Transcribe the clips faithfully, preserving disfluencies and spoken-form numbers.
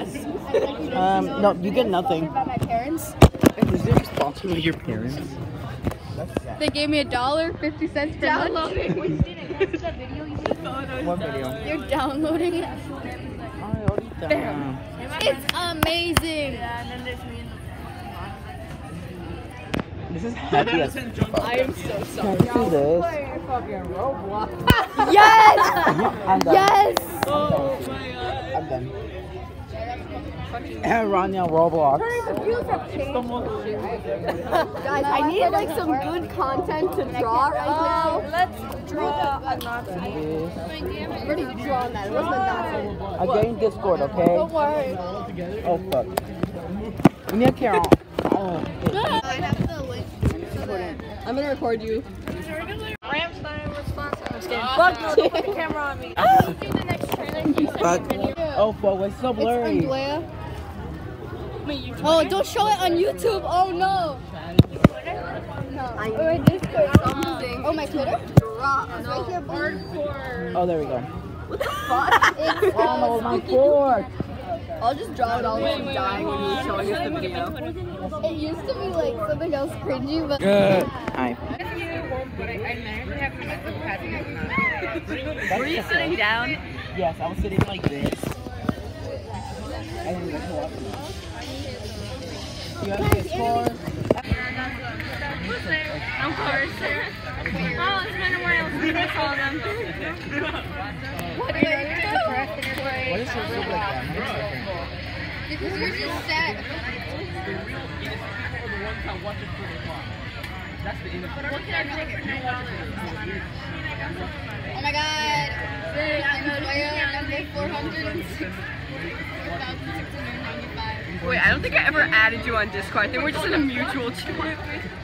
Yes. Um, no, you get nothing. About my parents. Is it sponsored by your parents? They gave me a dollar fifty cents per month. Downloading. What's the video you did? What video? You're downloading it. Damn. It's amazing. Yeah, and then there's me in the This is heavy as fuck. I am so sorry. Can I do this? Yes. I'm done. Yes. I'm done. And Rania Roblox. Guys, I need like some good content to draw right now. Let's draw a Nazi. I've already drawn that. It wasn't a Nazi. I'm getting Discord, okay? Don't worry. Oh fuck. We need a camera. Oh. I have the link. I'm gonna record you. Ramstein response. I'm just kidding. Uh, Fuck you. Put the camera on me. Oh. Do the next trailer. You sent Fuck. me a video. Oh fuck, it's so blurry. It's Andrea. Oh, don't show it on YouTube. Oh no. No. Oh, my Discord. Oh, my Twitter? It's right here. Hardcore. Oh, there we go. What the fuck? It's Oh, my board. I'll just draw it all while I'm dying when you were showing us the video. It used to be like something else cringy, but. Good. Hi. Were you sitting down? Yes, I was sitting like this. I didn't get to watch it. You have Discord? Of course. Oh, it's been a while since I saw them. What are you doing? What is your look like that? Because you're just sad. Oh my god. I'm number four hundred six thousand six hundred ninety-five. Wait, I don't think I ever added you on Discord. I think we're just in a mutual chat.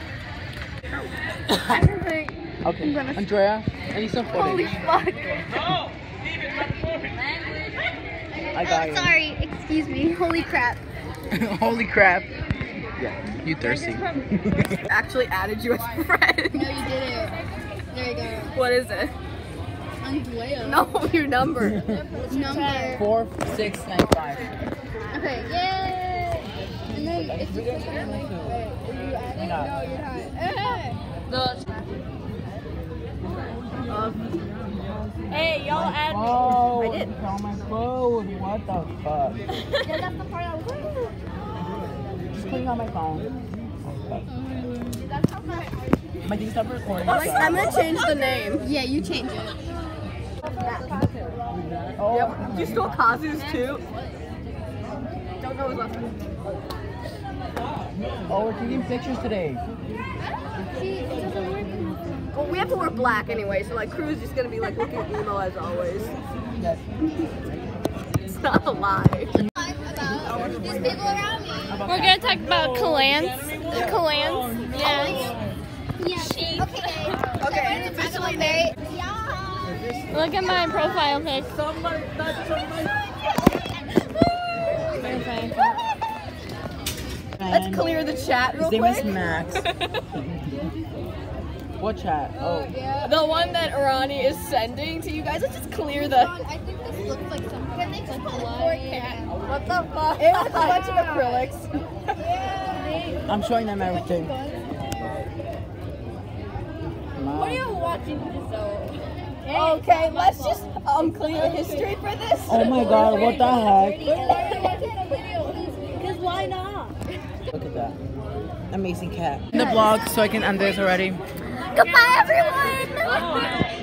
Okay, Andrea, I need some footage. Holy fuck. I got you. Sorry, excuse me. Holy crap. Holy crap. Yeah, you thirsty. Actually added you as a friend. No, you did it. There you go. What is it? Andrea. No, your number. Number. Four, six, nine, five. Okay, yay! And then it's just like, wait, are you adding? No. No, you're not. Hey! Hey, y'all add me. Oh, I did. it's on my phone. What the fuck? Yeah, that's the part I was like, Just clicking on my phone. that's how much. My thing stopped recording. I'm gonna change the name. Yeah, you change it. Oh, Yep. You stole Kazu's too? Don't know his last name. oh, we're taking pictures today. See, it doesn't work. Well, we have to wear black anyway, so like Crew's just gonna be like looking emo as always. Yes. It's not a lie. About these people around me. We're gonna talk about clans. Clans. Yeah. Yeah. Okay. Okay, it's officially named. Look at my profile pic. Let's clear the chat real His name quick. is Max. What chat? Oh. Yeah. The one that Arani is sending to you guys. Let's just clear the. I think this looks like something. Can they just call it poor cat? What the fuck? It was a bunch of acrylics. Yeah. I'm showing them everything. What are you watching this though? Okay, let's just um clear history for this. Oh my god, what the heck? Because why not? Look at that. Amazing cat. In the vlog, so I can end this already. Goodbye, everyone!